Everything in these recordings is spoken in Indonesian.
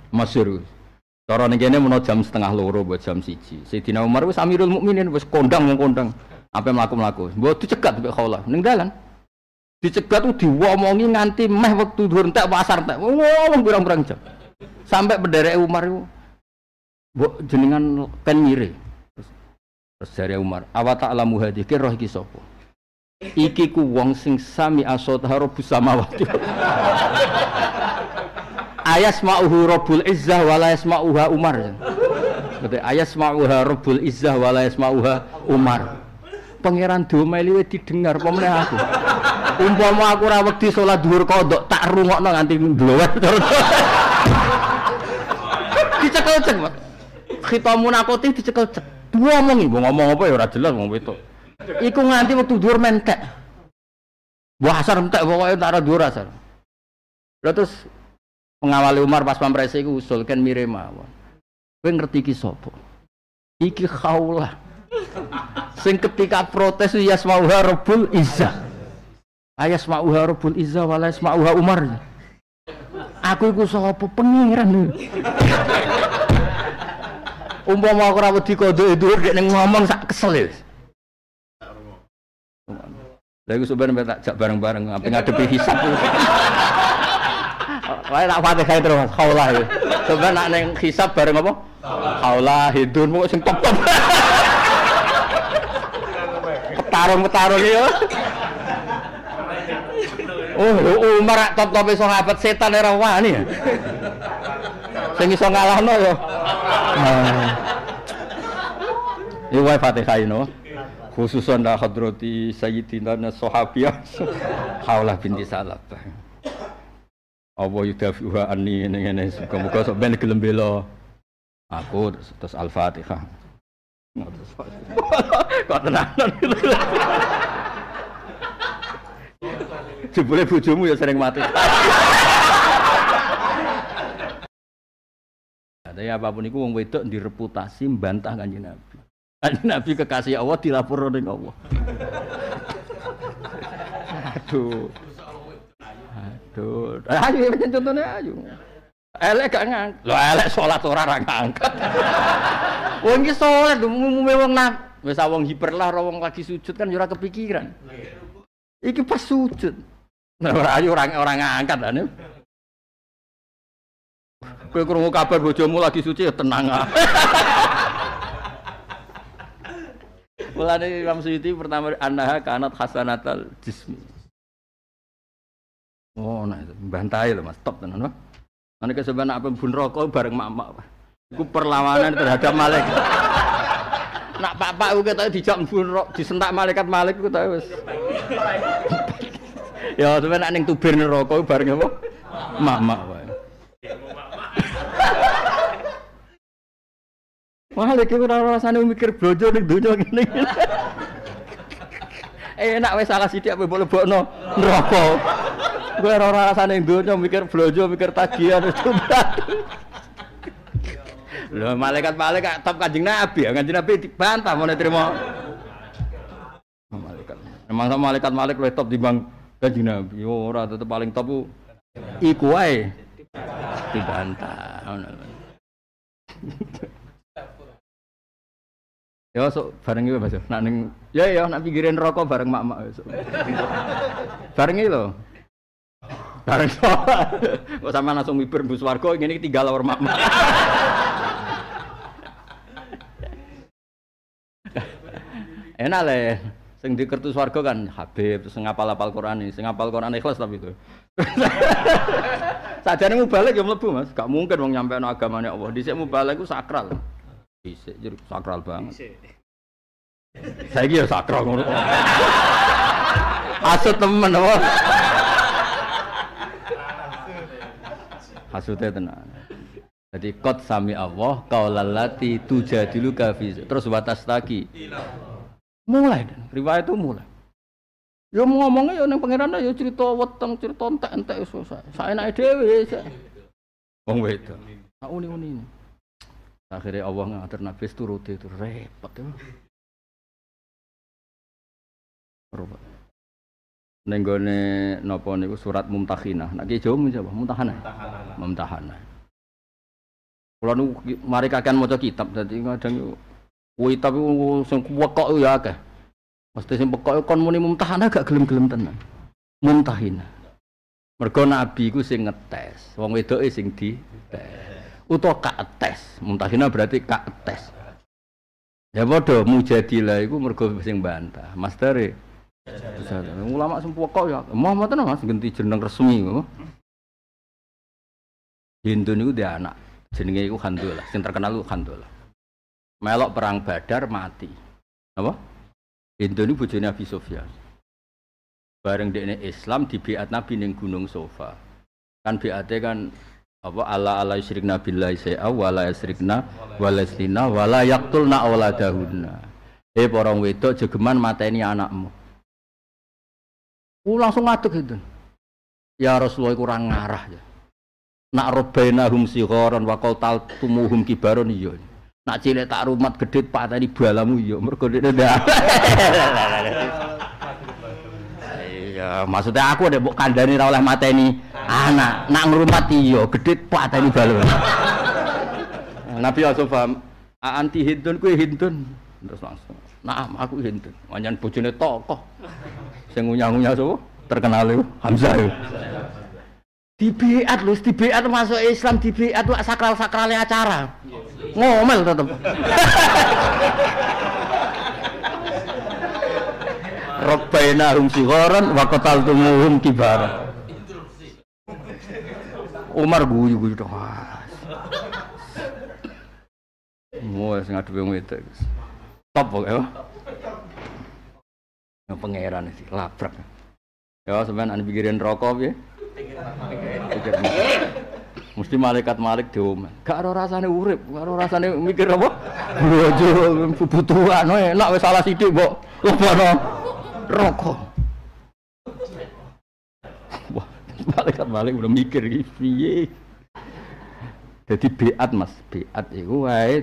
Masyhur. Cara ning kene menawa jam setengah loro buat jam 1. Sayyidina Umar wis Amirul Mukminin wis kondang wong kondang. Sampai mlaku-mlaku. Mbok dicegat mbek Khawlah ning dalan. Dicegat tuh diomongi nganti meh wektu dhuwur entek pasar entek. Ngomong pirang-pirang jam. Sampai penderek Umar iku mbok jenengan kan mire. Terus jare Umar, "Awa ta'lamu hadhi ki roh iki sapa?" Iki ku wong sing sami asot harobus samawati. Ayasma'uhu Rabbul Izzah wa la yasma'uha Umar. Kete ayasma'uha Rabbul Izzah wa la yasma'uha Umar. Pangeran domeli didengar apa meneh aku. Umpama aku ora wedi salat dhuwur kodok tak rungokno nganti ndlowet terus. Dicekel cek, Mas. Khitamun akoti dicekel cek. Ngomongi, ngomong apa ya ora jelas wong wedok. Iku nganti wektu dhuwur mentek. Wah asar entek pokoke tak ora dhuwur asar. Lha terus pengawali Umar pas pamprese iku usul kan mire mawon. Kowe ngerti iki sapa? Iki Khawlah. Sing ketika protes yasmauha Rabbul Izzah. Ayasmauha Rabbul Izzah wa la yasmauha Umar. Aku iku sapa pengiran. Umpama aku ora wedi kodhoke dhuwur nek ngomong sak kesel ya. Lha iku sampeyan tak jak bareng-bareng apa ngadepi hisab. Wae tak Fatihah terus Khawlah ya. Sampeyan nak ning hisab bareng apa? Khawlah hidun kok sing top-top. Petarung-petarung ya. Oh, Umar top-tope sahabat setan ora wani ya. Sing iso ngalahno ya. Ini wae Fatihah ini, khususan dah hadrati Sayyidina Sahabiyah Khawlah binti Salabah. Apa yudafi'uha anni ngene muga-muga sok ben gelem bela aku terus Al-Fatihah. Kok tenanan. Jebule bojomu ya sering mati. Tapi apapun itu wong wedok direputasi mbantah Kanjeng Nabi. Kanjeng Nabi kekasih Allah dilapor ning Allah. Aduh. Ayo contohnya ayo. Elek gak ngangkat. Lho elek salat ora ngangkat. Wong iki salat umume wong nak wis wong hiper lah wong lagi sujud kan ora kepikiran. Iki pas sujud. Nah ora ngangkat ane. Kowe krungu kabar bojomu lagi suci ya tenang ah. Mulane Imam Suyuti pertama annaha kanat hasanatal jismi. Oh nah itu bantai lho Mas, top tenan. Ane keseban apa bun rokok bareng mak-mak. Iku perlawanan terhadap malaikat. Nak pak-pak ku ketok dijak bun rok disentak malaikat ku ta wis. Ya sampeyan ning tubir neraka bareng apa? Mak-mak wae. Wah, lagi ora rasane mikir blojo ning donya ngene. Enak wis salah sithik ape mbok lebokno neraka. Kowe ora rasane ning donya mikir blojo, mikir tagihan itu. Lho, malaikat top Kanjeng Nabi, Kanjeng Nabi dibantah mau nerima. Malaikat. Memang sama malaikat luwih top timbang Kanjeng Nabi. Ora tetep paling top ku iku wae. Dibantah. Ya sok bareng iki Mas. Nak ning ya nak pinggirin rokok bareng mak-mak besok. Bareng iki lho. Bareng sok. Kok sama langsung mibur bus warga ngene iki tinggal lawar mak-mak. Enak le. Sing di kertu swarga kan Habib terus ngapal-apal Quran iki, sing ngapal Quran ikhlas tapi itu. Sajane mubalek ya mlebu Mas. Gak mungkin wong nyampe ana agamane Allah. Dhisik mubalek ku sakral. Dhisik jadi sakral banget. Saiki ya sakral ngono. Asut temen apa? Asute tenan. Jadi qad sami Allah qaulallati tujadiluka fi terus watastaqi. Mulai riwayat itu mulai. Ya ngomongnya ya ning pangeran ya cerita weteng, cerita entek-entek wis saenake dhewe. Wong wedok. Sak uni-uni. Akhirnya Allah ngatur Nabi turuti itu repot ya. Repot. Ning gone napa niku surat Mumtahinah. Nek Jawa menjawab Mumtahanah. Mumtahanah. Kula nu mari kakean maca kitab dadi kadang kuwi tapi sing pekok ya akeh. Mesti sing pekok kon muni mumtahanah gak gelem-gelem tenan. Mumtahinah. Mergo nabi ku sing ngetes, wong wedoke sing dites. Utawa kates. Mumtahinah berarti kates. Ya padha mujadilah iku mergo sing bantah. Mastere ulama sing pekok ya. Muhammad tenan Mas ganti jeneng resmi. Hindu niku dia anak. Jenenge iku Khandul, sing terkenal iku Khandul. Melok perang Badar mati. Apa? Hindu niku bojone Abi Sufyan. Bareng dekne Islam di biat Nabi ning Gunung Sofa. Kan biate kan apa ala yusyrikna billahi sa'a wala yusyrikna wala yaslina wala yaqtulna auladahunna. Para wedok jegeman mateni anakmu. Langsung ngadeg itu. Ya Rasulullah kurang ngarah ya. Nak robainahum sigharan wa qatal tumuhum kibaron iya. Nak cilik tak rumat gedhe pateni balamu iya. Mergo dekne ndak. Iya, maksudnya aku nek mbok kandhani ra oleh mateni anak. Nak ngrumat iya, gedhe pateni balamu. Nabi langsung paham, anti hindun kuwi hindun. Terus langsung, "Naam, aku hindun." Manjan bojone tokoh. Sing ngunyah-ngunyah sapa? Terkenal iku Hamzah iku. Di biat lho, di biat masuk Islam di biat tuh sakral-sakralnya acara. Ngomel tetep. Rabbainahum sigharan wa qataltumuhum kibaran. Umar guyu-guyu tok. Mau sing aduwe wedok. Top kok ya. Yang pangeran iki labrak. Ya sampean ane pikirin rokok piye? Mesti malaikat malik diomen. Gak ada rasane urip, gak ada rasane mikir apa? Bojo kebutuhan enak wis salah sithik mbok lebono rokok. Wah, malaikat malik udah mikir iki piye. Dadi biat Mas, biat iku wae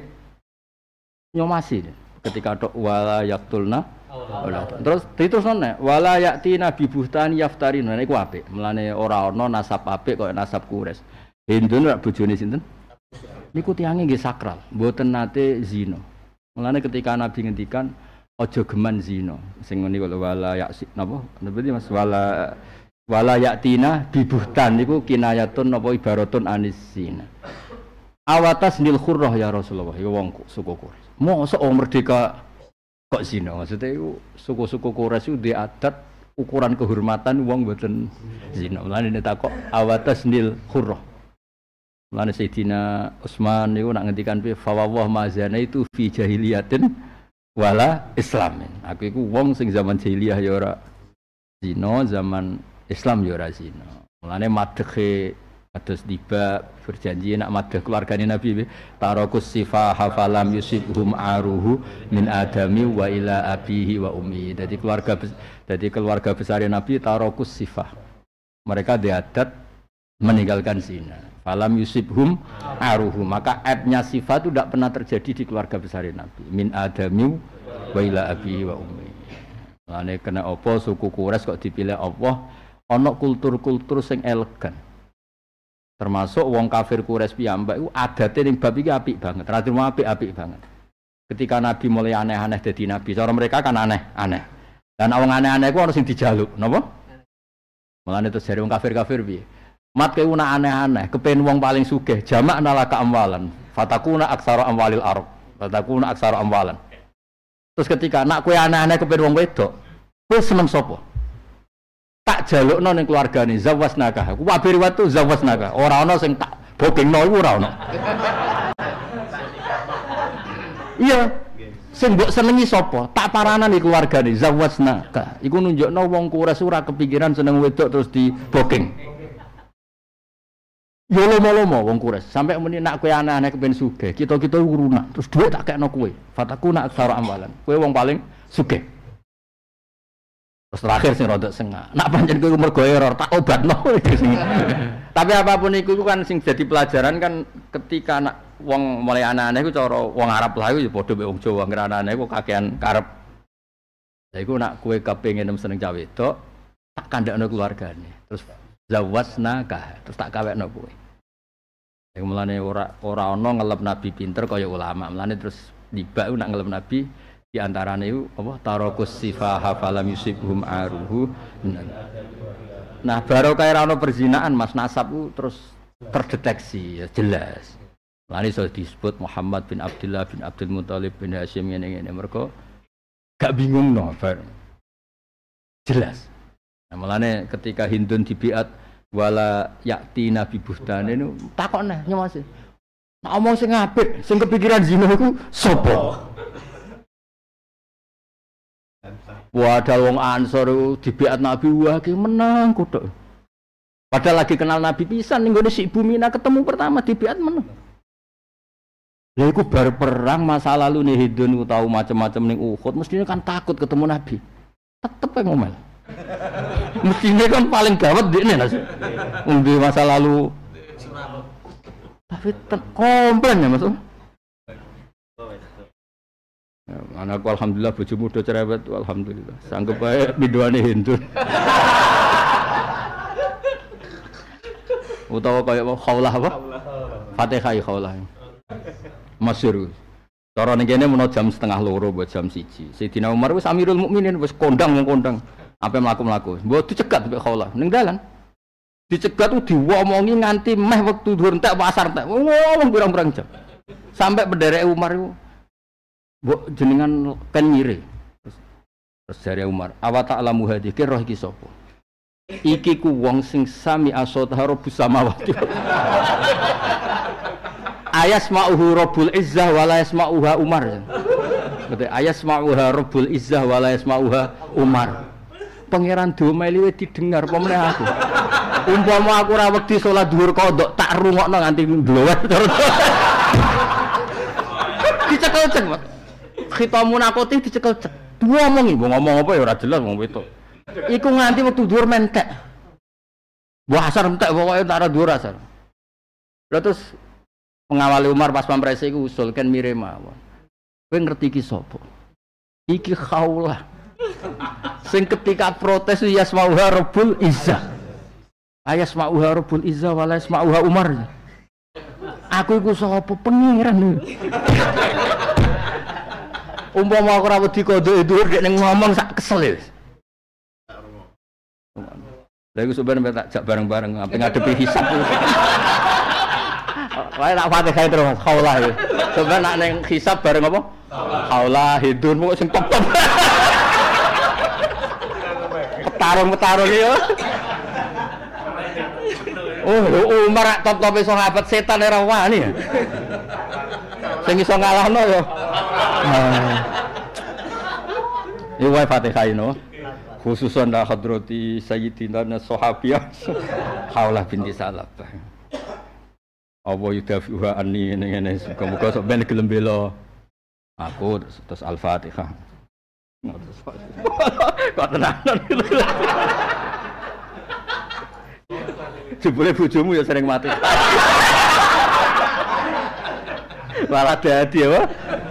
nyomasi ketika tok wala yaqtulna terus none wala yakti nabi buhtan yaftarin niku apik melane ora ana nasab apik kaya nasab Quraisy. Hindun rak bojone sinten niku tiange nggih sakral mboten nate zina. Melane ketika nabi ngendikan aja geman zina sing niku wala yaksi napa napa Mas wala yaktina bibuhtan niku kinayatun napa ibaratun anis zina. Awatas nil khurrah ya Rasulullah ya wong suku Quraisy. Mosok merdeka kok zina maksudnya itu suku-suku Quraisy itu adat ukuran kehormatan wong mboten zina. Mulane nek takok awatas nil khurrah. Mulane Sayyidina Utsman niku nak ngendikan piye fa wallah mazana itu fi jahiliyatin wala islamin. Aku iku wong sing zaman jahiliyah ya ora zina, zaman Islam ya ora zina. Mulane madhe kados tiba berjanji nak madhe keluargane Nabi tarakus sifah hafalam yusibhum aruhu min adami wa ila abihi wa ummi. Jadi keluarga besar Nabi tarakus sifah. Mereka diadat meninggalkan zina. Falam yusibhum aruhu. Maka aibnya sifat itu tidak pernah terjadi di keluarga besar Nabi. Min adami wa ila abihi wa ummi. Lane kena apa suku Quraisy kok dipilih Allah ana kultur-kultur sing elegan. Termasuk wong kafir Quraisy piyambak iku adate ning bab iki apik banget. Rada apik banget. Ketika Nabi mulai aneh-aneh dadi nabi, cara mereka kan aneh-aneh. Dan wong aneh-aneh iku ana sing dijaluk, napa? Mulane terus jare wong kafir-kafir piye? Mat kowe ana aneh-aneh, kepen wong paling sugih, jamak nalaka amwalan. Fatakuna aksara amwalil arab. Fatakuna aksara amwalan. Terus ketika nak kowe aneh-aneh kepen wong wedok, kowe seneng sapa? Tak jalukno ning keluargane zawasnaka. Ku kabeh riwayat tu zawasnaka. Ora ana sing tak bokingno iku ora ana. Iya. Sing mbok senengi sapa? Tak paranan iki keluargane zawasnaka. Iku nunjukno wong Quraisy ora kepikiran seneng wedok terus di booking. Yo lomo-lomo wong Quraisy. Sampai muni nak kowe aneh-aneh kepen sugih, kita-kita uruna, terus dhuwit tak kekno kowe. Fatakuna aksara amwalan. Kowe wong paling sugih. Terus terakhir sing rodok sengak. Nak pancen kowe mergo error tak obatno. Tapi apapun iku kan sing jadi pelajaran kan ketika anak wong mulai aneh-aneh iku cara wong Arab lah iku ya padha mek wong Jawa ngira aneh iku kakean karep. Lah iku nak kowe kepengin seneng cah wedok tak kandhakno keluargane. Terus zawasnaka terus tak kawekno kowe. Yang mulane ora ana ngelep nabi pinter kaya ulama. Mulane terus tiba nak ngelep nabi di antarane iku apa tarakus sifaha falam yusibhum aruhu. Nah, baru kaya ana perzinaan Mas nasab ku terus terdeteksi ya jelas. Mulane iso disebut Muhammad bin Abdullah bin Abdul Muthalib bin Hashim ngene-ngene mergo gak bingung no bar. Jelas. Nah, mulane ketika Hindun dibiat wala yakti nabi buhtane niku takok neh nyemase. Nek omong sing apik, sing kepikiran zina iku sapa? Wadah wong Ansor dibiat Nabi wah ki menang kutuk. Padahal lagi kenal Nabi pisan ning gone si Ibu Mina ketemu pertama dibiat menang. Lha iku bar perang masa lalu nih Hindun ku tau macam-macam ning Uhud mestine kan takut ketemu Nabi. Tetep ngomel. Mestinya kan paling gawat dekne Mas. Wong di masa lalu. Tapi komplain ya Mas. Ya, anakku alhamdulillah bojomu do cerewet alhamdulillah. Sanggup bae biduane Hindun. Utawa kaya khaulah apa? Fatihah khaulah. Masyhur. Cara ning kene menawa jam 1:30 buat jam 1. Sayyidina Umar wis Amirul Mukminin wis kondang wong kondang. Sampai mlaku-mlaku. Mbok dicegat mbek khaulah ning dalan. Dicegat tuh diomongi nganti meh wektu dhuwur entek pasar entek. Ngomong pirang-pirang jam. Sampai penderek Umar iku mbok jenengan kan ngire. Terus jare Umar, "Awa ta'lamu hadhi ki roh iki sapa?" Iki ku wong sing sami asota rabbus samawati. Ayasma'uhu rabbul izzah wa la yasma'uha Umar. Betul, ayasma'uha rabbul izzah wa la yasma'uha Umar. Pangeran domeli wis didengar apa meneh aku. Umpama aku ora wedi salat dhuwur kodok tak rungokno nganti ndlowet. Dicekel cek, Pak. Khitamun akoti dicekel cek. Ngomongi, ngomong apa ya ora jelas wong wedok. Iku nganti wektu dhuwur mentek. Wah asar entek pokoke tak ora dhuwur asar. Lha terus pengawali Umar pas pamprese iku usul kan mire mawon. Kowe ngerti iki sapa? Iki khaulah. Sing ketika protes yasmauha rabbul izzah. Ayasmauha rabbul izzah wa la yasmauha Umar. Aku iku sapa pengiran. Umpama aku ora wedi kodho dhuwur nek ngomong sak kesel wis. Lha iku sampeyan tak jak bareng-bareng ape ngadepi hisab. Wae tak Fatihah terus khaulah. Sampeyan nak ning hisab bareng apa? Khaulah hidun kok sing top-top. Petarung-petarung ya. Oh, Umar top-top iso ngabet setan ora wani ya. Sing iso ngalahno ya. Iki wae Fatihah ino. Khususan dah hadrati sayyidina sahabiyah Khaulah binti Salabah. Apa yudafiha anni ngene muga-muga sok ben gelem bela aku terus Al-Fatihah. Kok tenanan. Jebule bojomu ya sering mati. Malah dadi ya.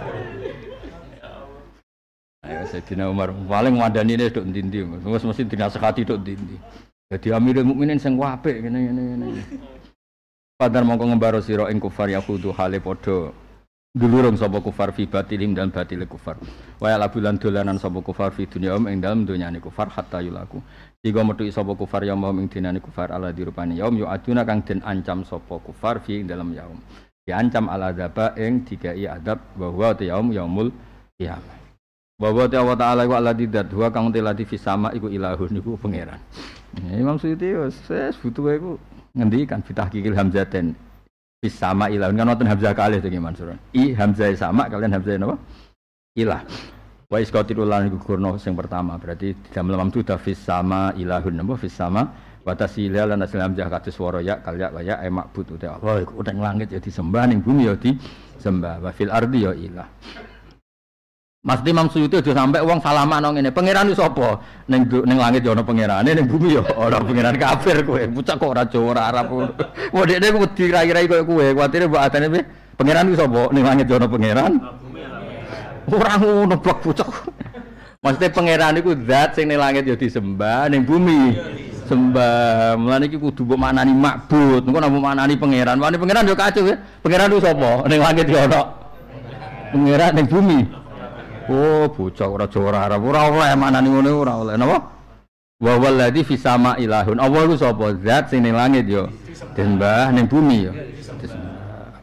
Ayo Sayyidina Umar paling mandanine tok ndi-ndi, wis mesti dinasehati tok ndi-ndi. Dadi Amirul Mukminin sing apik ngene. Padahal mongko ngembaro sira ing kufar yahudu hale padha dulurung sapa kufar fi batilim dan batile kufar. Wa la bulan dolanan sapa kufar fi dunya ing dalem donyane kufar hatta yulaku. Tiga metu sapa kufar ya mau ing dinane kufar ala dirupane yaum yu aduna kang den ancam sapa kufar fi ing dalem yaum. Diancam ala dzaba ing dikai adab bahwa te yaumul qiyamah. Bahwa te Allah taala iku Allah didat wa kang telati fi sama iku ilahun niku pangeran. Imam Suyuti wis butuhe iku ngendikan fitahqiqil hamzaten bis sama ilahun kan wonten hamzah kalih to Mansur. I hamzah sama kalian hamzah napa? Ilah. Wa isqatil lan gugurno sing pertama berarti dalam lamam tu fis sama ilahun napa fis sama wa tasila lan asal hamzah kados swara ya kalya wa ya ma'bud uta Allah iku utang langit ya disembah ning bumi ya disembah wa fil ardi ya ilah. Mas Imam Suyuti aja sampai wong salaman ngene. Pangeran iki sapa? Ning langit ya ana pangerane, ning bumi ya ana pangeran kafir kowe. Pucak kok ora Jawa ora Arab. Wong dekne wedi rai-rai koyo kowe. Kuwatire mbok atene piye? Pangeran iki sapa? Ning langit ya ana pangeran. Ora ngono pucak. Maksudnya pangeran iku zat sing ning langit ya disembah, ning bumi disembah. Mulane iki kudu mbok maknani makbud. Engko nek mbok maknani pangeran, maknani pangeran yo kacau ya. Pangeran ku sapa? Ning langit yo ono. Pangeran ning bumi. Oh, bocah ora Jawa Arab. Ora oleh maknani ngono ora oleh. Napa? Wa walladzi fis sama ilahun. Allah ku sapa? Zat sing ning langit yo disembah, ning bumi yo disembah.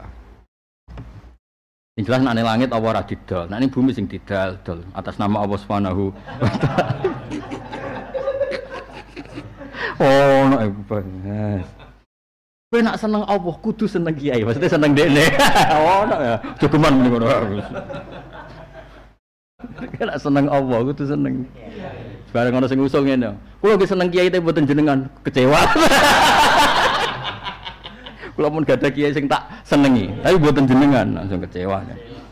Yang jelas nek ning langit apa ora didol. Nek ning bumi sing didol atas nama Allah Subhanahu wa taala. Oh, nek banget. Kowe nak seneng Allah kudu seneng kiai, maksudnya seneng dekne. Oh, nek ya jogeman muni ngono. Kowe nak seneng Allah kudu seneng. Bareng ana sing usul ngene. Kulo ki seneng kiai tapi mboten jenengan, kecewa. Kulo mun gak ada kiai sing tak senengi, tapi mboten jenengan, langsung kecewa.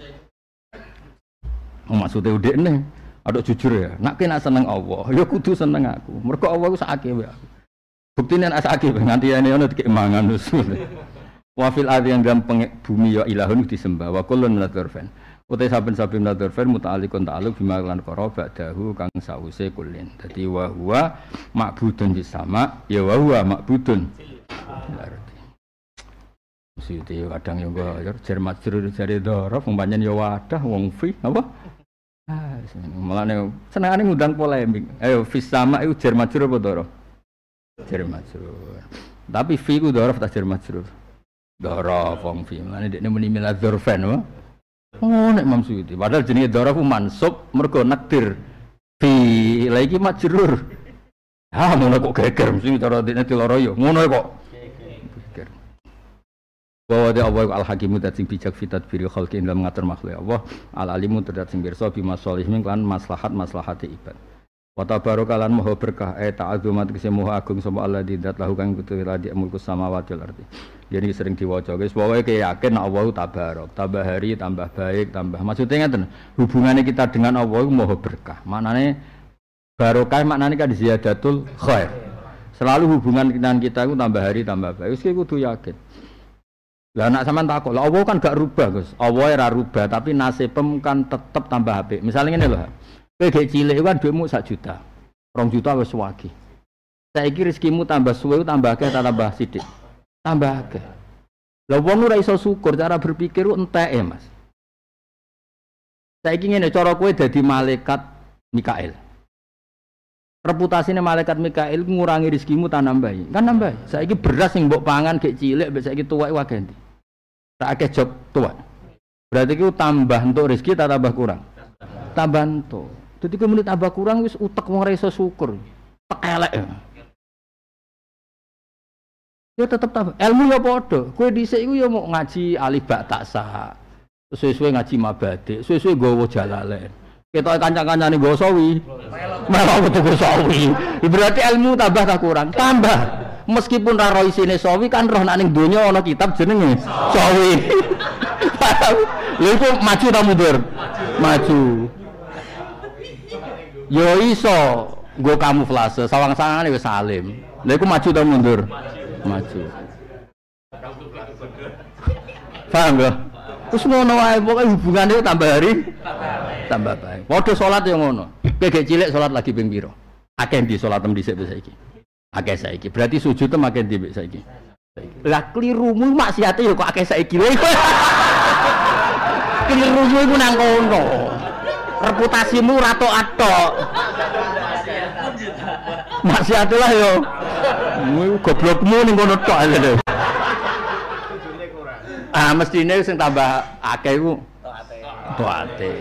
Maksudnya udekne, aduk jujur ya. Nak kowe nak seneng Allah, ya kudu seneng aku. Mergo Allah ku sakake wae aku. Buktine nek sakake nganti ene ono dikek mangan usul. Wa fil ardi yang gampang bumi ya ilahun disembah wa kullun minadzurfan. Utai saben-saben minadzurfan muta'alliqun ta'alluq bima lan qara ba'dahu kang sause kullin. Dadi wa huwa ma'budun bis sama ya wa huwa ma'budun. Siti kadang yo jermat jero jare dhorof pancen yo wadah wong fi apa? Mulane senengane ngundang polemik. Ayo fis sama iku jermat jero apa dhorof? Jermat jero. Tapi fi ku dhorof ta jermat jero. Dhorof wong fi. Mulane dekne muni minadzurfan apa? Oh nek Imam Suyuti padahal jenenge dhorof mansub mergo nakdir fi la iki majrur. Ha ngono kok geger mesti cara dekne diloro yo. Ngono kok. Bahwa dia Allah al-hakimu dat sing bijak fitat biri khalqi dalam mengatur makhluk Allah al-alimu terdat sing pirsa bi masalihim lan maslahate ibad. Wa tabarakalan maha berkah ta'azzumat kese maha agung sapa Allah di zat lahu kang kudu radi mulku samawati wal ardi. Jadi sering diwaca guys bahwa yakin Allah tabarok, tambah hari tambah baik tambah. Maksudnya ngeten, hubungannya kita dengan Allah maha berkah. Maknane barokah maknane kan ziyadatul khair. Selalu hubungan kita itu tambah hari tambah baik. Wis kudu yakin. Lah anak sampean takok, lah Allah kan gak rubah, Gus. Allah ora rubah, tapi nasibem kan tetep tambah apik. Misale ngene lho. Kowe gek cilik kan dhuwitmu 1 juta. 2 juta wis wagi. Saiki rezekimu tambah suwe tambah akeh tambah sithik. Tambah akeh. Lah wong ora iso syukur, cara berpikir ku enteke, Mas. Saiki ngene, cara kowe dadi malaikat Mikail. Reputasine malaikat Mikail ngurangi rezekimu ta nambahi. Kan nambahi. Saiki beras sing mbok pangan gek cilik mbek saiki tuwek wae ganti. Tak akeh job tuwek. Berarti ku tambah entuk rezeki ta tambah kurang? Tambah entuk. Dadi kowe muni tambah kurang wis utek wong ora iso syukur. Tek elek. Ya tetep tambah. Ilmu ya padha. Kowe dhisik iku ya mau ngaji alif ba ta sa. Suwe-suwe ngaji mabadik, suwe-suwe nggawa jalalain. Ketok kancang-kancane nggawa sawi. Malah tuku sawi. Berarti ilmu tambah ta kurang? Tambah. Meskipun ra ro isine sawi kan roh nek ning donya ana kitab jenenge sawi. Lha iku maju ta mundur? Maju. Yo iso nggo kamuflase, sawang-sawangane wis salim. Lha iku maju ta mundur? Maju. Paham lho? Terus ngono wae pokoke hubungane tambah hari tambah baik. Padha salat yo ngono. Kowe gek cilik salat lagi ping pira? Akeh ndi salat tem dhisik saiki? Akeh saiki. Berarti sujud tem akeh ndi saiki? Lah klirumu maksiate yo kok akeh saiki. Klirumu iku nang kono. Reputasimu ora tok-atok. Maksiate lah yo. Goblokmu ning kono tok lho. Ah mestine sing tambah akeh iku toate.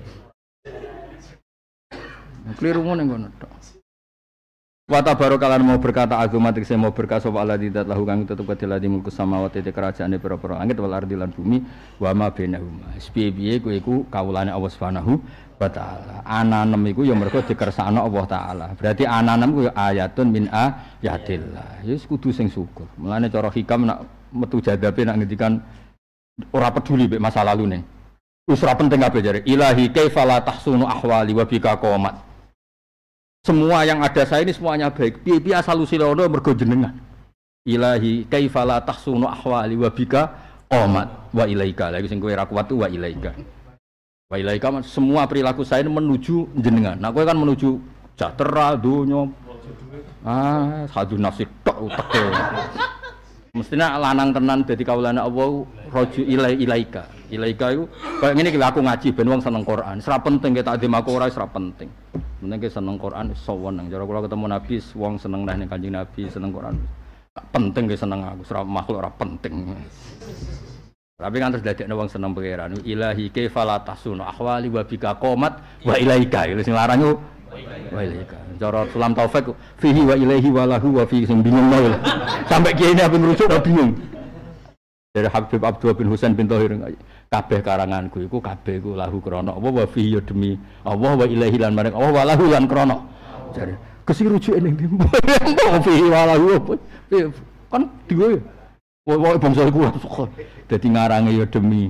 Klirumu ning kono tok. Wa tabarakalan mau berkata azumatik saya mau berkata sapa Allah tidak lahu kang tetep kedhelati mulku samawati te kerajaane pira-pira langit wal ardi lan bumi wa ma bainahuma. Piye-piye kowe iku kawulane Allah Subhanahu wa taala. Ananem iku ya mergo dikersakno Allah taala. Berarti ananem ku ayatun min ayatillah. Ya kudu sing syukur. Mulane cara hikam nak metu jadabe nak ngendikan ora peduli mek masa lalune. Wis ora penting kabeh jare. Ilahi kaifa la tahsunu ahwali wa bika qomat. Semua yang ada saya ini semuanya baik. Piye-piye asal usile ono mergo jenengan. Ilahi kaifa la tahsunu ahwali wa bika qomat wa ilaika. Lha sing kowe ra kuat wa ilaika. Wa ilaika semua perilaku saya ini menuju jenengan. Nah kowe kan menuju sejahtera donya Sadu nafsi tok uteke. Mestinya lanang tenan dadi kawulane Allah roju ilaika. Ilaika iku kaya ngene iki aku ngaji ben wong seneng Quran. Ora penting ketak dem aku ora penting. Penting ke seneng Quran iso weneng. Cara kula ketemu Nabi wong seneng nang Kanjeng Nabi seneng Quran. Penting ke seneng aku, ora makhluk ora penting. Tapi kan terus dadekne wong seneng pangeran. Ilahi kaifa tasunu ahwali wa bika qomat wa ilaika. Iku sing larang iku wa ilaika. Cara Sulam Taufik fihi wa ilaihi wa lahu wa fi sing bingung lho. Sampai kiai ini abeng rujuk ora bingung. Dari Habib Abdullah bin Husain bin Thahir kabeh karanganku iku kabeh iku lahu krana apa wa fihi ya demi Allah wa ilaihi lan maring Allah wa lahu lan krana. Jare kesi rujuke ning ndi? Fihi wa lahu kan diwe. Wong bangsa iku dadi ngarange ya demi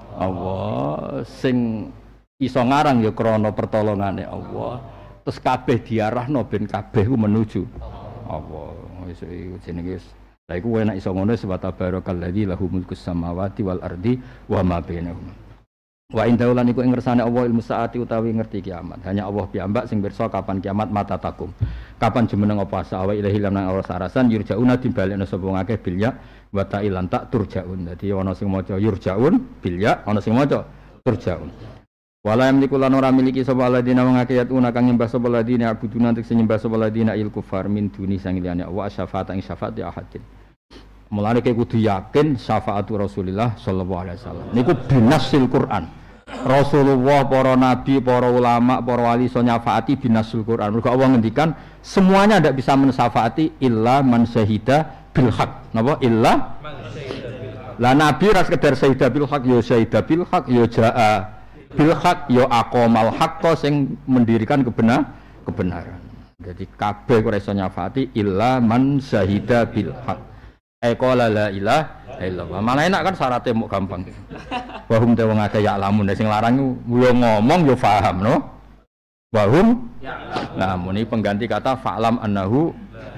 Allah sing iso ngarang ya krana pertolongane Allah. Terus kabeh diarahno ben kabeh ku menuju Allah. Wis jenenge wis. Lah iku enak iso ngono sebab tabarakalladzi lahu mulkus samawati wal ardi wa ma bainahuma. Wa indaulan iku ing ngersane Allah ilmu saati utawi ngerti kiamat. Hanya Allah piyambak sing pirsa kapan kiamat mata takum. Kapan jumeneng apa sawa ilahi lan Allah sarasan yurjauna dimbalekno sapa ngakeh bilya wa ta'ilan tak turjaun. Dadi ana sing maca yurjaun bilya, ana sing maca turjaun. Wala yamliku lan ora miliki sapa alladzina wong akeh yatuna kang nyembah sapa alladzina abuduna tek sing nyembah sapa alladzina il kufar min duni sang liyane wa syafaat ing syafaat ya ahadin. Mulane kowe kudu yakin syafaatu Rasulullah sallallahu alaihi wasallam. Niku binasil Quran. Rasulullah, para nabi, para ulama, para wali so nyafaati binasul Quran. Mergo Allah ngendikan semuanya tidak bisa mensyafaati illa man syahida bil haq. Napa? Illa man syahida bil haq. Lah nabi ra sekedar syahida bil haq, ya syahida bil haq, ya jaa bil haq, ya aqamal haqqa sing mendirikan kebenaran. Jadi kabeh ora iso nyafaati illa man syahida bil haq. Qala la ilaha illallah. Malah enak kan syaratnya muk gampang. Wahum te wong akeh ya lamun sing larang yo ngomong yo paham no. Wahum nah muni pengganti kata fa'lam annahu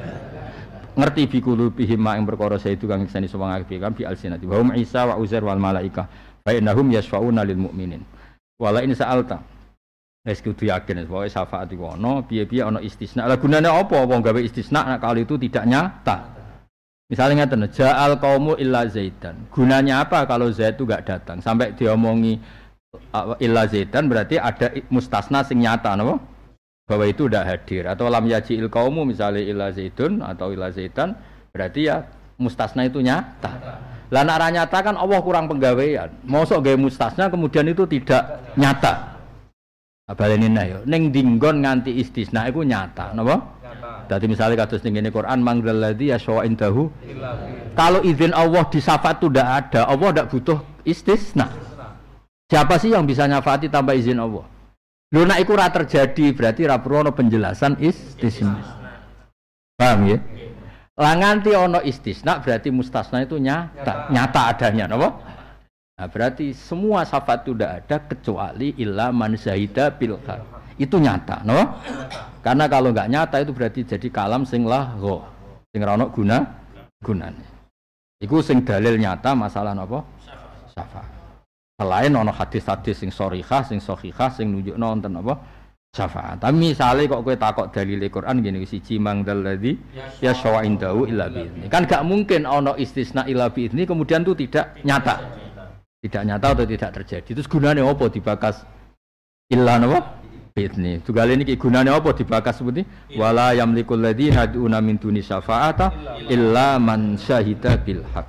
ngerti bi qulubihim ma ing perkara itu kang ngisani sapa ngakeh kan bi alsinati. Wahum Isa wa Uzair wal malaika fa innahum yashfa'una lil mu'minin. Wala in sa'alta wis kudu yakin bahwa syafaat iku ana piye-piye ana istisna. Lah gunane apa wong gawe istisna nek kali itu tidak nyata. Misalnya ngeten, ja'al qaumu illa zaidan. Gunanya apa kalau Zaid itu enggak datang? Sampai diomongi illa zaidan berarti ada mustasna sing nyata napa? Bahwa itu tidak hadir atau lam yaji'il qaumu misalnya illa zaidun atau illa zaidan berarti ya mustasna itu nyata. Lah nek ra nyata kan Allah kurang penggawean. Mosok gawe mustasna kemudian itu tidak nyata. Baleni yo ning dinggon nganti istisna iku nyata napa? Jadi misalnya kados ning ngene Quran mangdalladzi yaswa indahu. Kalau izin Allah di syafaat itu tidak ada, Allah tidak butuh istisna. Siapa sih yang bisa nyafaati tanpa izin Allah? Lho nek iku ora terjadi berarti ora perlu ana penjelasan istisna. Paham ya? Lah nganti ana istisna berarti mustasna itu nyata adanya, napa? Nah, berarti semua syafaat itu tidak ada kecuali illa man syahida bil haq. Itu nyata, no? Karena kalau nggak nyata itu berarti jadi kalam sing lahgho, sing ra ono gunane. Iku sing dalil nyata masalah napa? Syafaat. Selain ono hadis-hadis sing sharihah, sing sahihah, sing nunjukno wonten apa? Syafaat. Tapi misale kok kowe takok dalil Quran ngene siji mangdalladzi yaswa indahu illa bi'izni. Kan gak mungkin ono istisna illa bi'izni kemudian itu tidak nyata. Tidak nyata atau tidak terjadi. Terus gunane apa dibakas illa napa? Bi'izni. Tugale niki gunane apa dibakas seperti wala yamlikul ladzina yad'una min duni syafa'ata illa man syahida bil haq.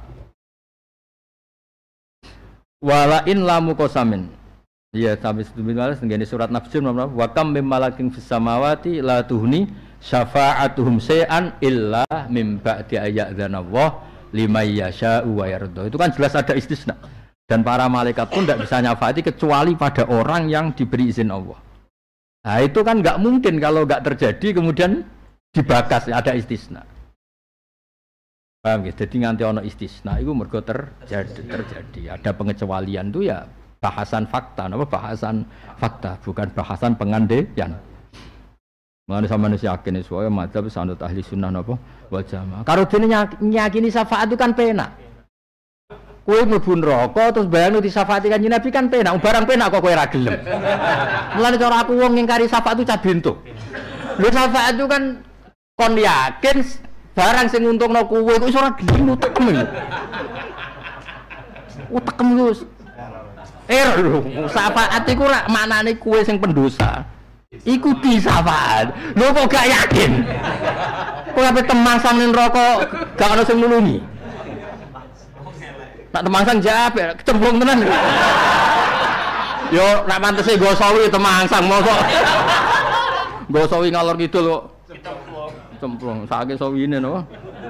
Wala in lamu qasamin. Iya, sampai sebenarnya ngene surat Nafsir nomor wa kam mim malakin fis samawati la tuhni syafa'atuhum syai'an illa mim ba'di ayyadzanallah liman yasha'u wa yarda. Itu kan jelas ada istisna. Dan para malaikat pun tidak bisa nyafaati kecuali pada orang yang diberi izin Allah. Nah itu kan nggak mungkin kalau nggak terjadi kemudian dibakas ada istisna. Paham ya? Jadi nganti ono istisna itu mergo terjadi. Ada pengecualian itu ya bahasan fakta, apa bahasan fakta bukan bahasan pengandaian. Mengenai sama manusia yakin soalnya madzhab sanad ahli sunnah apa wal jamaah. Kalau dene nyakini syafaat itu kan penak. Kowe mlebu neraka terus bayangno disafaati Kanjeng Nabi kan penak, barang penak kok kowe ra gelem. Mulane cara aku wong ngingkari syafaat itu cah bento. Lho syafaat itu kan Kon yakin barang sing nguntungno kowe iku iso ora gelem utekem lho. Utekem lho. Syafaat iku rak maknane kowe sing pendosa. Ikuti syafaat. Lho kok gak yakin? Kowe ape temangsang ning neraka gak ono sing nulungi. Nak temangsang jawab kecemplung tenan. Yo nak pantese nggo sawi temangsang mosok. Nggo sawi ngalor kidul kok. Cemplung, sakit sawine no.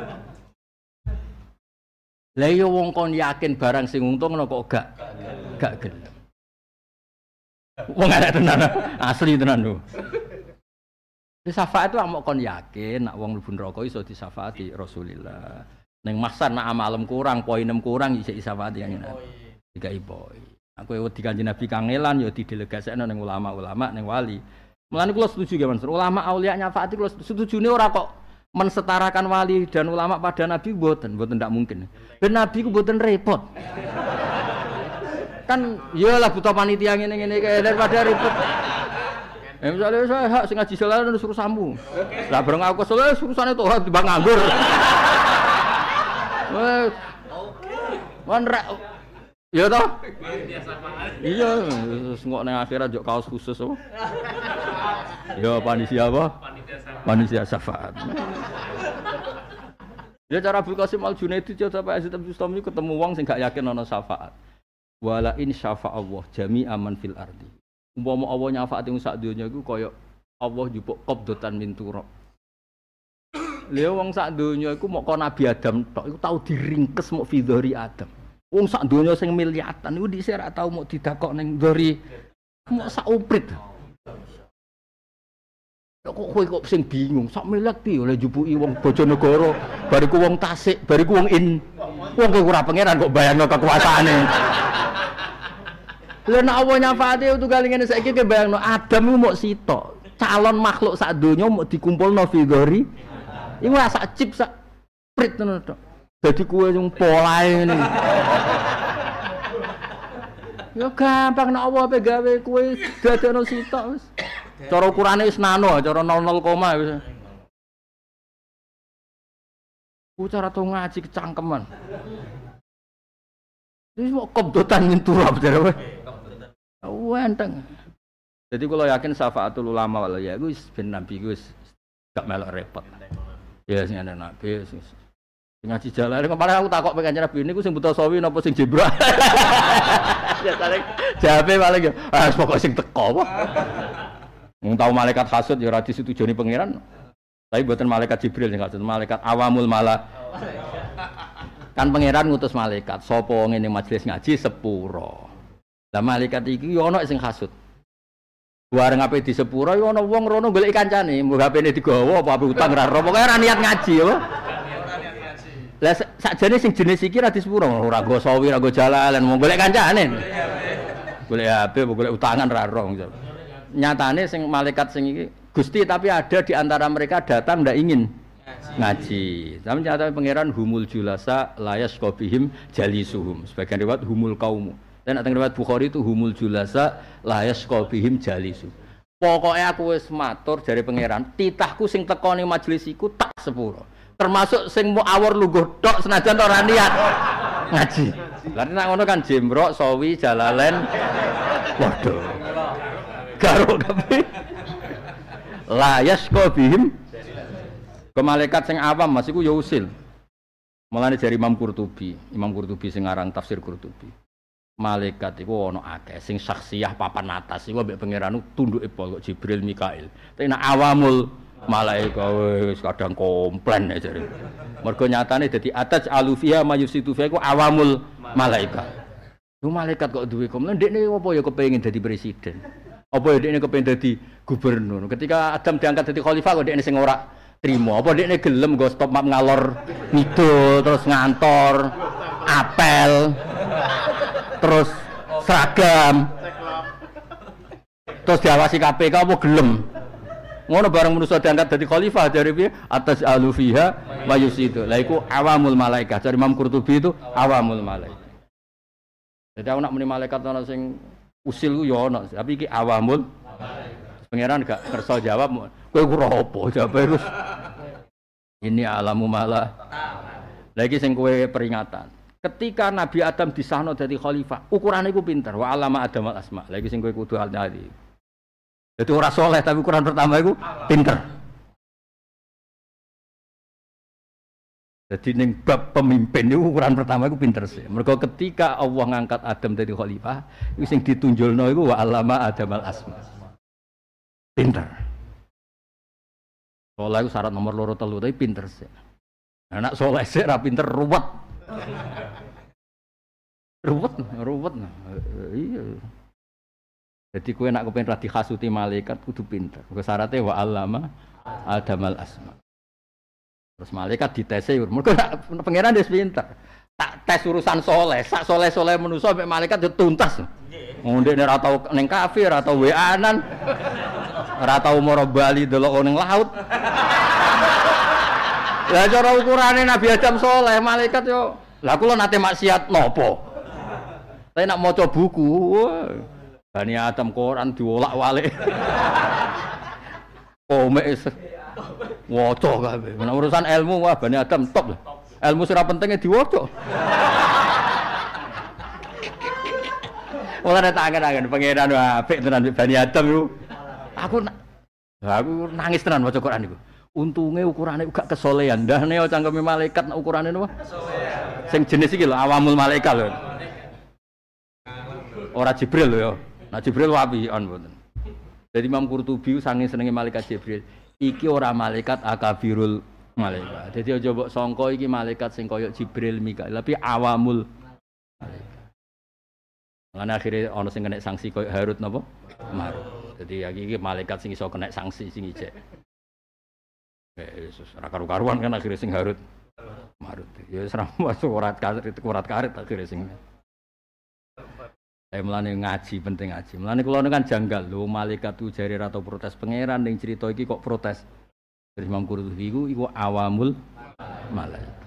Lah yo wong kon yakin barang sing untungno kok gak gelem. Wong arek tenan, asli tenan lho. Di syafaat itu amok kon yakin nak wong mlebu neraka iso disyafaati Rasulullah. Ning mahsan nak amalem kurang, poinem kurang isih disyafaati kan. Dikai poin. Aku wedi Kanjeng Nabi kangelan yo didelegasekno ning ulama-ulama ning wali. Mulane kula setuju nggih Mas. Ulama aulia nyafaati kula setujune ora kok mensetarakan wali dan ulama pada Nabi mboten ndak mungkin. Ben Nabi ku mboten repot. Kan ya lah buta panitia ngene-ngene kae daripada repot. Misalnya saya hak sing ngaji selalu suruh sambu. Lah bareng aku selalu urusane toh timbang nganggur. Wes. Wanra iya toh? Iya, ngok nang akhirat njuk kaos khusus apa? Ya panitia apa? Panitia syafaat. Ya cara Abdul Qasim Al Junaidi coba Pak Aziz Bustami ketemu wong sing gak yakin ana syafaat. Wala in syafa Allah jami'a man fil ardi. Umpama Allah nyafaati sak donya iku kaya Allah njupuk qabdatan min turab. Lha wong sak donya iku mok Nabi Adam tok iku tau diringkes mok fi dhari Adam. Wong sak donya sing miliatan iku dhisik ora tau mok didakok ning dhari mok sak uprit. Kok kowe kok sing bingung, sak miliat piye oleh jupuki wong Bojonegoro, bariku wong Tasik, bariku wong wong kowe ora pangeran kok bayangno kekuasaane. Lha nek apa nyafaate tunggal ngene saiki ke bayangno Adam iku mok sitok, calon makhluk sak donya mok dikumpulno fi dhari. Iku sak cip sak prit ngono tok. Dadi kowe sing polahe ngene. Ya gampang nek apa ape gawe kowe dadekno sitok wis. Cara ukurane wis nano, cara 00 koma wis. Ku cara to ngaji kecangkeman. Wis kok kobdotan nyenturap jare kowe. Wenteng. Jadi kalau yakin syafaatul ulama wal ya wis ben nabi wis gak melok repot. Ya sing ana nabi wis. Ngaji jalan kemarin aku takok pengen Nabi niku sing buta sawi napa sing jebra. Ya tarik jawabe paling ya pokoke sing teko apa. Wong tau malaikat hasud ya ora disetujoni pangeran. Tapi mboten malaikat Jibril sing hasud, malaikat awamul malah. Kan pangeran ngutus malaikat, sapa ngene majelis ngaji sepuro. Lah malaikat iki ya ana sing hasud. Bareng ape di sepuro ya ana wong rono golek kancane, mbok HP-ne digawa apa utang ora ro, pokoke ora niat ngaji apa. Lah sakjane sing jenis iki ra di sepuro, ora go sawi, ora go jalalan, mau golek kancane. Golek HP, golek utangan ora ro. Nyatane sing malaikat sing iki Gusti tapi ada di antara mereka datang ndak ingin ngaji. Tapi nyatane pangeran humul julasa layas qabihim jalisuhum. Sebagian riwayat humul qaum. Dan nek riwayat Bukhari itu humul julasa layas qabihim jalisu. Pokoke aku wis matur jare pangeran, titahku sing teko ning majelis iku tak sepuro. Termasuk sing mau awor lungguh tok senajan ora niat ngaji. Lah nek ngono kan jembrok, sawi, jalalen. Waduh. Garuk kabeh. La yasqa bihim. Ke malaikat sing awam Mas iku ya usil. Mulane jari Imam Qurtubi sing aran tafsir Qurtubi. Malaikat iku ana akeh sing saksiyah papan atas iku ambek pangeran tunduke kok Jibril Mikail. Tapi nek awamul malaikat wis kadang komplain ya jare. Mergo nyatane dadi ataj alufiha mayusitu fiha iku awamul malaikat. Lu malaikat kok duwe komplain ndekne apa ya kepengin dadi presiden. Apa ya dekne kepengin dadi gubernur. Ketika Adam diangkat dadi khalifah kok dekne sing ora trimo. Apa dekne gelem nggo stop map ngalor ngidul terus ngantor, apel, terus seragam. Terus diawasi KPK apa gelem. Ngono bareng manusa diangkat dadi khalifah dari piye? Atas alufiha wa yusidu. Lah iku awamul malaikat. Dari Imam Qurtubi itu awamul malaikat. Jadi aku nak muni malaikat ana sing usil ku ya ana, tapi iki awamul. Pangeran gak kersa jawab, kowe ora apa jawabe terus. Ini alamu malah. Lagi sing kowe peringatan. Ketika Nabi Adam disahno dadi khalifah, ukurane iku pinter. Wa alama Adam al asma. Lagi sing kowe kudu hati. Jadi ora soleh tapi ukuran pertama iku pinter. Jadi ning bab pemimpin itu ukuran pertama itu pinter sih. Mergo ketika Allah ngangkat Adam dari khalifah, itu sing ditunjulno iku wa alama Adam al asma. Pinter. Soleh itu syarat nomor loro telu tapi pinter sih. Anak soleh sih ra pinter ruwet. Ruwet. Iya. Jadi kowe nak kepengin ra dihasuti malaikat kudu pinter. Mergo syaratnya wa alama Adam al asma. Terus malaikat ditese mergo pangeran wis pinter. Tak tes urusan soleh, sak soleh-soleh manusa mek malaikat yo tuntas. Ndekne ora tau ning kafe, ora tau weanan. Ora tau mara bali delok ning laut. Lah cara ukurane Nabi Adam soleh, malaikat yo. Lah kula nate maksiat nopo? Saya nak maca buku, Bani Adam Quran diolak-walik. Komik waca kabeh. Nek urusan ilmu wah Bani Adam top lah. Ilmu sira pentingnya diwaca. Ora nek tangan-tangan pangeran apik tenan Bani Adam iku. Aku nangis tenan maca Quran iku. Untunge ukurane gak kesolehan. Ndahne cangkeme malaikat ukurane napa? Kesolehan. Sing jenis iki lho awamul malaikat lho. Ora Jibril lho ya. Nah Jibril wapian mboten. Jadi Imam Qurtubi saking senenge malaikat Jibril. Iki ora malaikat akabirul malaikat. Jadi aja mbok sangka iki malaikat sing kaya Jibril, Mikail, tapi awamul malaikat. Lan akhire ana sing kena sanksi kaya Harut napa? Marut. Jadi iki malaikat sing iso kena sanksi sing ijek. Yesus ora karu-karuan kan akhire sing Harut Marut. Ya wis ra masuk urat karet akhire sing. Saya mulane ngaji penting ngaji. Mulane kula kan janggal lho malaikat tu jare ra tau protes pangeran ning cerita iki kok protes. Terus Imam Qurtubi iku awamul malaikat.